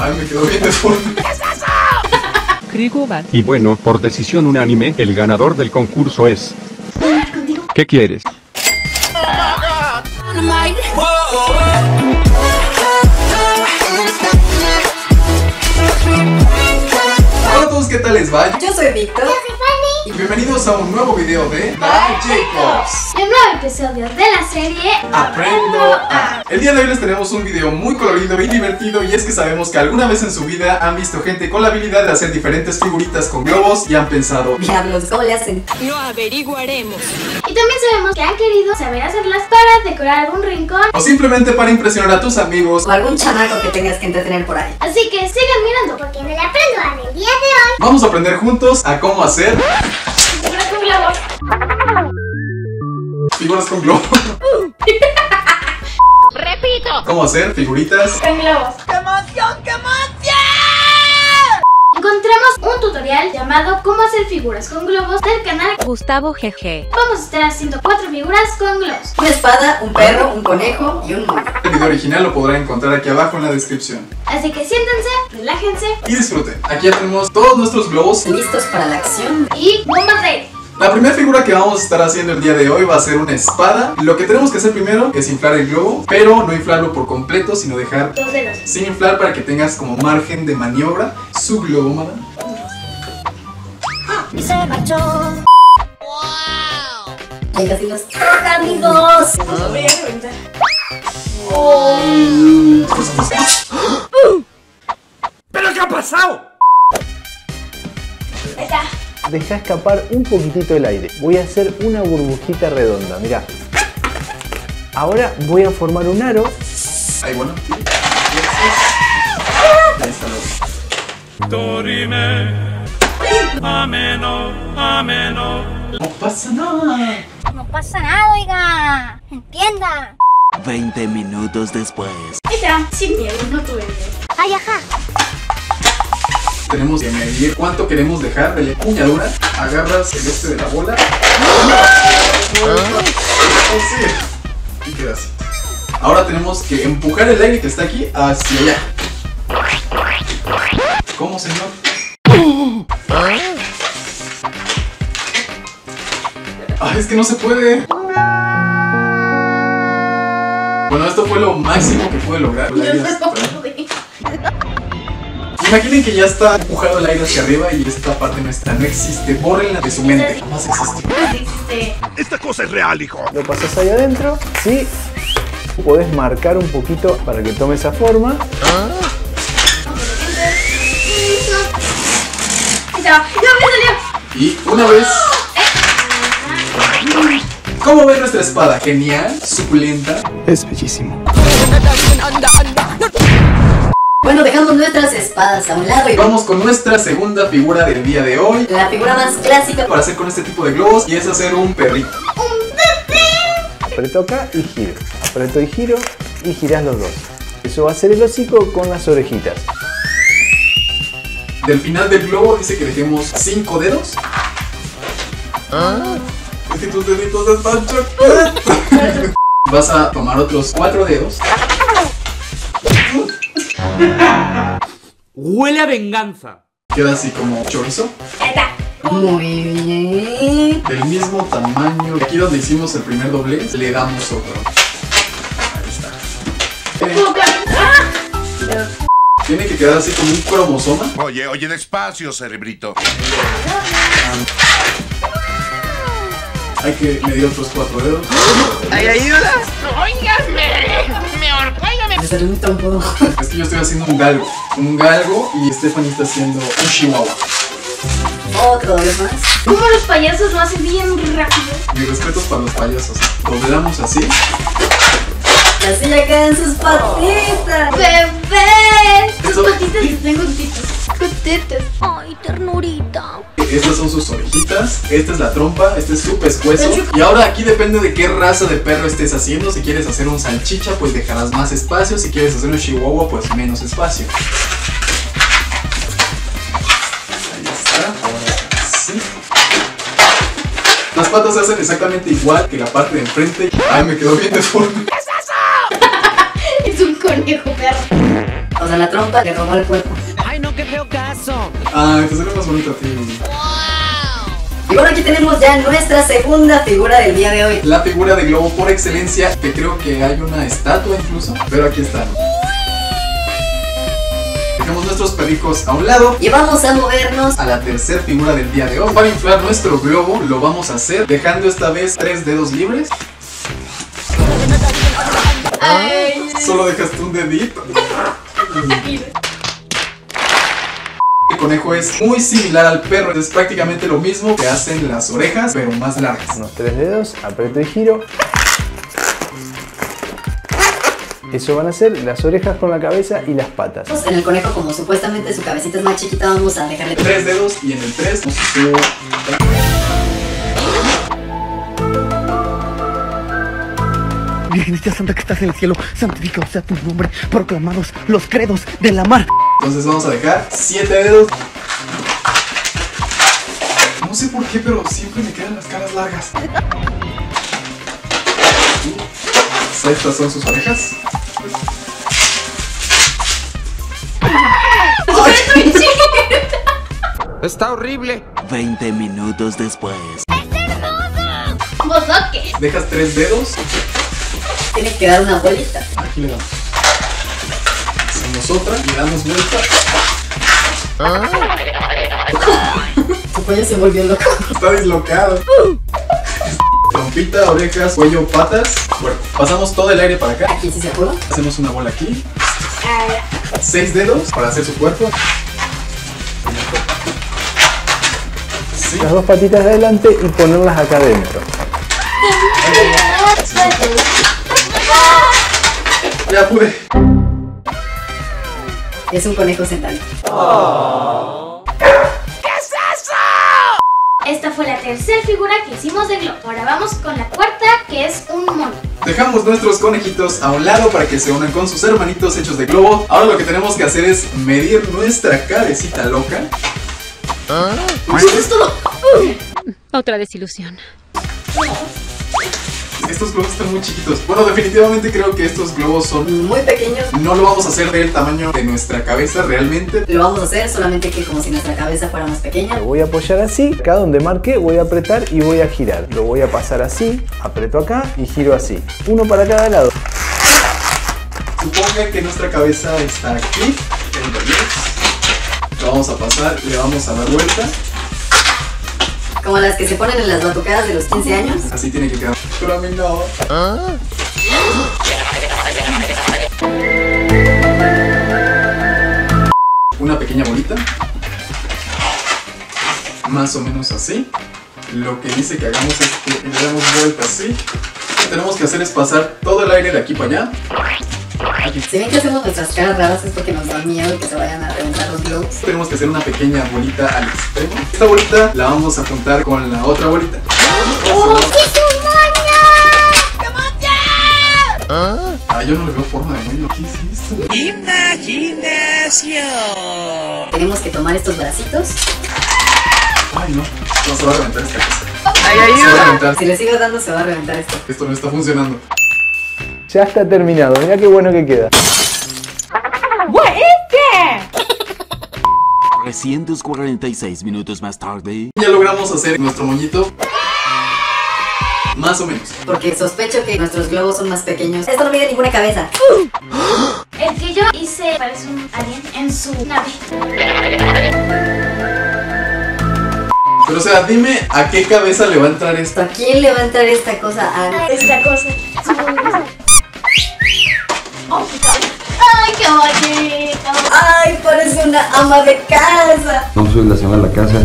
Ay, me quedó bien deforme. Y bueno, por decisión unánime, el ganador del concurso es... ¿Qué quieres? Hola a todos, ¿qué tal les va? Yo soy Víctor. Yo soy Fanny. Y bienvenidos a un nuevo video de By Jacobs. Y un nuevo episodio de la serie Aprendo a... El día de hoy les tenemos un video muy colorido y divertido, y es que sabemos que alguna vez en su vida han visto gente con la habilidad de hacer diferentes figuritas con globos y han pensado: Diablos, ¿cómo le hacen? Lo averiguaremos. Y también sabemos que han querido saber hacerlas para decorar algún rincón. o simplemente para impresionar a tus amigos. O algún chamaco que tengas que entretener por ahí. Así que sigan mirando porque en el Aprendo a el día de hoy Vamos a aprender juntos a cómo hacer figuras con globos. figuras con globos. Repito. Cómo hacer figuritas. Con globos. ¡Qué emoción, qué emoción! Encontramos un tutorial llamado Cómo hacer figuras con globos del canal. Gustavo GG. Vamos a estar haciendo 4 figuras con globos. Una espada, un perro, un conejo y un mono. El video original lo podrán encontrar aquí abajo en la descripción. Así que siéntense, relájense Y disfruten. Aquí ya tenemos todos nuestros globos. ¿Listos para la acción? y bombas de aire. La primera figura que vamos a estar haciendo el día de hoy va a ser una espada. Lo que tenemos que hacer primero es inflar el globo, pero no inflarlo por completo, sino dejar 2 dedos. sin inflar para que tengas como margen de maniobra su globo, madame. Y se marchó. Ahí casi los toca, amigos. Voy a reventar. ¿Pero qué ha pasado? Ahí está. Deja escapar un poquitito el aire. Voy a hacer una burbujita redonda, mirá. Ahora voy a formar un aro. Ahí, bueno. Ahí está lo. No pasa nada. No pasa nada, oiga. Entienda. 20 minutos después. Ahí está. Sin miedo, no tuve miedo. Ay, ajá. Tenemos que medir cuánto queremos dejar de la empuñadura. Agarras el este de la bola. Así. Y queda así. Ahora tenemos que empujar el aire que está aquí hacia allá. ¿Cómo, señor? Ay, es que no se puede. Bueno, esto fue lo máximo que pude lograr. Yo no pude. Imaginen que ya está empujado el aire hacia arriba y esta parte no está, no existe. Bórrenla de su mente. Jamás existe. Esta cosa es real, hijo. Lo pasas ahí adentro. Sí. Podés marcar un poquito para que tome esa forma. Ahí está. ¡No me salió! Y una vez. ¿Cómo ven nuestra espada? Genial, suculenta. Es bellísimo. Bueno, dejamos nuestras espadas a un lado y Vamos con nuestra segunda figura del día de hoy. la figura más clásica. Para hacer con este tipo de globos, y es hacer un perrito. Aprieto acá y giro. Aprieto y giro y girás los dos. Eso va a ser el hocico con las orejitas. Del final del globo dice que dejemos 5 dedos. Es que tus deditos están chocados. Vas a tomar otros 4 dedos. Huele a venganza. Queda así como chorizo. Ahí está. Muy bien. Del mismo tamaño. Aquí donde hicimos el primer doblez, le damos otro. Ahí está. Tiene que quedar así como un cromosoma. Oye, despacio, cerebrito. Hay que medir otros 4 dedos. Me salió un trompo. Es que yo estoy haciendo un galgo. Un galgo y Stephanie está haciendo un chihuahua. Otro doble más. Como los payasos lo hacen bien rápido. Mis respetos para los payasos. Doblamos así. Y así ya quedan sus patitas. ¡Bebé! Tus Eso- patitas que tengo gotitas. Gotitas. Ay, ternurita. Estas son sus orejitas. Esta es la trompa. Este es su pescuezo. Y ahora aquí depende de qué raza de perro estés haciendo. Si quieres hacer un salchicha, pues dejarás más espacio. Si quieres hacer un chihuahua, pues menos espacio. Ahí está. Ahora sí. Las patas se hacen exactamente igual que la parte de enfrente. Ay, me quedó bien deforme. Es un conejo. conejo perro. O sea, la trompa le robó el cuerpo. Ay, no, qué feo caso. Ah, te sale más bonito a ti. Y bueno, aquí tenemos ya nuestra segunda figura del día de hoy. La figura de globo por excelencia, que creo que hay una estatua incluso, pero aquí está. Dejamos nuestros perrijos a un lado Y vamos a movernos. a la tercera figura del día de hoy. Para inflar nuestro globo lo vamos a hacer dejando esta vez 3 dedos libres. Ay. Solo dejaste un dedito. El conejo es muy similar al perro, es prácticamente lo mismo que hacen las orejas, pero más largas. Unos 3 dedos, aprieto y giro. Eso van a ser las orejas con la cabeza y las patas. En el conejo, como supuestamente su cabecita es más chiquita, vamos a dejarle 3 dedos y en el 3 Virgencita Santa que estás en el cielo, santificado sea tu nombre, proclamados los credos de la mar. Entonces vamos a dejar 7 dedos. No sé por qué, pero siempre me quedan las caras largas. Estas son sus orejas. Está horrible. 20 minutos después. Bodoque. Dejas 3 dedos. Tiene que dar una bolita. Aquí le damos. Hacemos otra y damos vuelta. Su cuello se volvió loco. Está dislocado. Trompita, orejas, cuello, patas, cuerpo. Pasamos todo el aire para acá. Aquí sí se pudo. Hacemos una bola aquí. 6 dedos para hacer su cuerpo. Sí. Las 2 patitas de adelante y ponerlas acá adentro. Ya pude. Es un conejo sentado. Esta fue la tercera figura que hicimos de globo. Ahora vamos con la cuarta, que es un mono. Dejamos nuestros conejitos a un lado para que se unan con sus hermanitos hechos de globo. Ahora lo que tenemos que hacer es medir nuestra cabecita loca. Otra desilusión. Estos globos están muy chiquitos. Bueno, definitivamente creo que estos globos son... Muy pequeños. No lo vamos a hacer del tamaño de nuestra cabeza realmente. Lo vamos a hacer solamente que como si nuestra cabeza fuera más pequeña. Lo voy a apoyar así, acá donde marqué voy a apretar y voy a girar. Lo voy a pasar así, aprieto acá y giro así. Uno para cada lado. Suponga que nuestra cabeza está aquí, en relieve. Lo vamos a pasar, le vamos a dar vuelta. Como las que se ponen en las batucadas de los 15 años. Así tiene que quedar. Pero a mí no. Una pequeña bolita. Más o menos así. Lo que dice que hagamos es que le damos vuelta así. Lo que tenemos que hacer es pasar todo el aire de aquí para allá. Aquí. Si ven que hacemos nuestras caras raras es porque nos da miedo que se vayan a reventar los globos. Tenemos que hacer una pequeña bolita al extremo. Esta bolita la vamos a juntar con la otra bolita. Ah, yo no le veo forma de moño. ¿Qué es esto? Imaginación. Tenemos que tomar estos bracitos. Ay, no. No se va a reventar esta cosa. Ay, Se va a reventar. Si le sigues dando se va a reventar esto. Esto no está funcionando. Ya está terminado, mirá qué bueno que queda. 346 minutos más tarde. Ya logramos hacer nuestro moñito. Más o menos. Porque sospecho que nuestros globos son más pequeños. Esto no mide ninguna cabeza. El que yo hice parece un alien en su nave. Pero o sea, dime a qué cabeza le va a entrar esto. ¿A quién le va a entrar esta cosa? A... Esta cosa. ¡Ay, qué bonito! ¡Ay, parece una ama de casa! No soy la señora de la casa.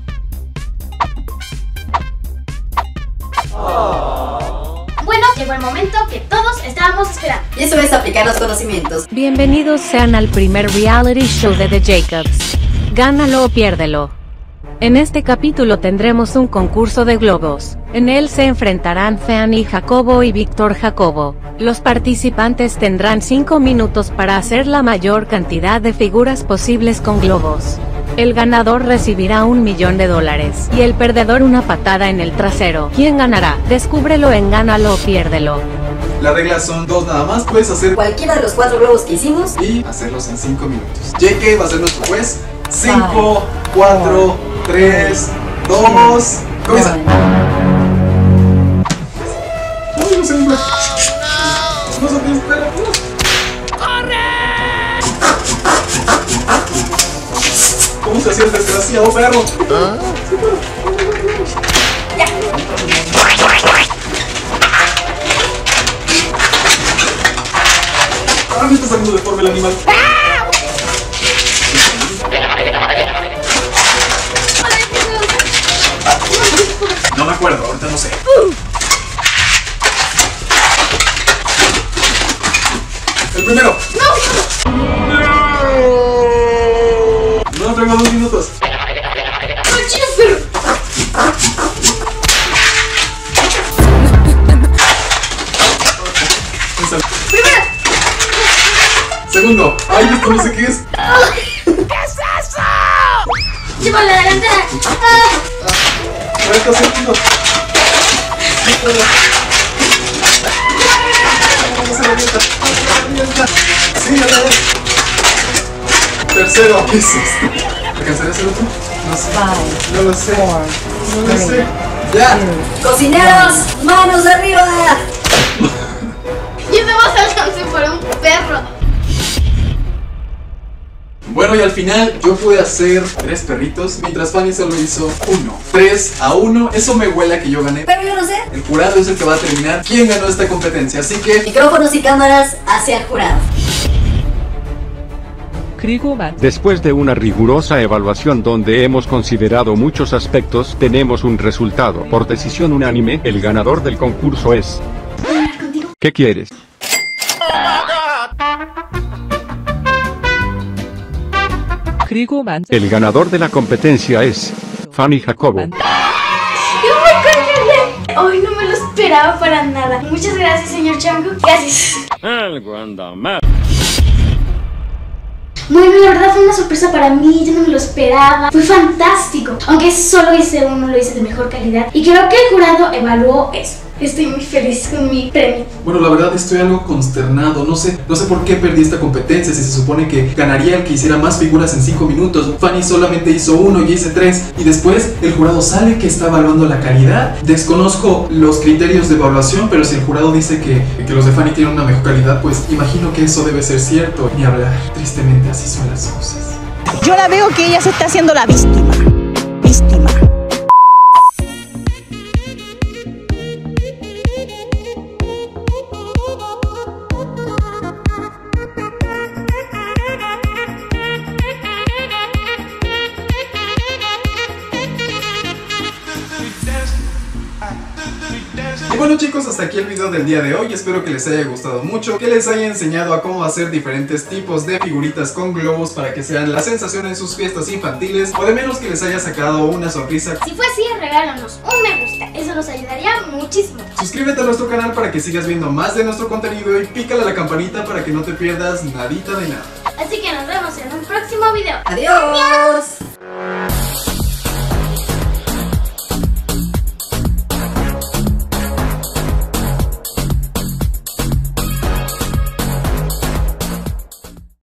Bueno, llegó el momento que todos estábamos esperando. Y eso es aplicar los conocimientos. Bienvenidos sean al primer reality show de The Jacobs. Gánalo o piérdelo. En este capítulo tendremos un concurso de globos. En él se enfrentarán Fanny Jacobo y Víctor Jacobo. Los participantes tendrán 5 minutos para hacer la mayor cantidad de figuras posibles con globos. El ganador recibirá $1.000.000 y el perdedor una patada en el trasero. ¿Quién ganará? Descúbrelo en Gánalo o piérdelo. Las reglas son 2 nada más. Puedes hacer cualquiera de los 4 globos que hicimos y hacerlos en 5 minutos. JK va a ser nuestro juez. 5, 4, 3, 2, comienza. Uy, no se me... No se me espera. ¿Cómo se hacía el desgraciado perro? Ya. Ah, me está saliendo deforme el animal. No me acuerdo, ahorita no sé. El primero. No, tengo 2 minutos. Segundo. Ay, esto no sé qué es. ¿Qué es eso? Lleva la delantera. 40 segundos. Vamos a la dieta. Sí, a la vez. Tercero. ¿Qué es esto? ¿Alcanzaré a hacer otro? No sé. No lo sé. No lo sé. ¡Ya! ¡Cocineros! ¡Manos arriba! Yo no vas a alcanzar por un perro. Bueno, y al final yo pude hacer 3 perritos, mientras Fanny solo hizo 1. 3-1, eso me huele a que yo gané. Pero yo no sé. El jurado es el que va a determinar quién ganó esta competencia, así que... Micrófonos y cámaras hacia el jurado. Después de una rigurosa evaluación donde hemos considerado muchos aspectos, tenemos un resultado. Por decisión unánime, el ganador del concurso es... ¿Qué quieres? El ganador de la competencia es... Fanny Jacobo. Hoy no me lo esperaba para nada. Muchas gracias, señor Chango. Gracias. Algo anda mal. Bueno, la verdad fue una sorpresa para mí, yo no me lo esperaba. Fue fantástico. Aunque solo hice uno, lo hice de mejor calidad. Y creo que el jurado evaluó eso. Estoy muy feliz con mi premio. Bueno, la verdad estoy algo consternado. No sé por qué perdí esta competencia. Si se supone que ganaría el que hiciera más figuras en 5 minutos. Fanny solamente hizo 1 y hice 3. Y después el jurado sale que está evaluando la calidad. Desconozco los criterios de evaluación, pero si el jurado dice que los de Fanny tienen una mejor calidad, pues imagino que eso debe ser cierto. Ni hablar, tristemente así son las cosas. Yo la veo que ella se está haciendo la víctima. Víctima. Y bueno, chicos, hasta aquí el video del día de hoy. Espero que les haya gustado mucho, que les haya enseñado a cómo hacer diferentes tipos de figuritas con globos para que sean la sensación en sus fiestas infantiles, o de menos que les haya sacado una sonrisa. Si fue así, regálanos un me gusta, eso nos ayudaría muchísimo. Suscríbete a nuestro canal para que sigas viendo más de nuestro contenido y pícale a la campanita para que no te pierdas nadita de nada. Así que nos vemos en un próximo video. ¡Adiós!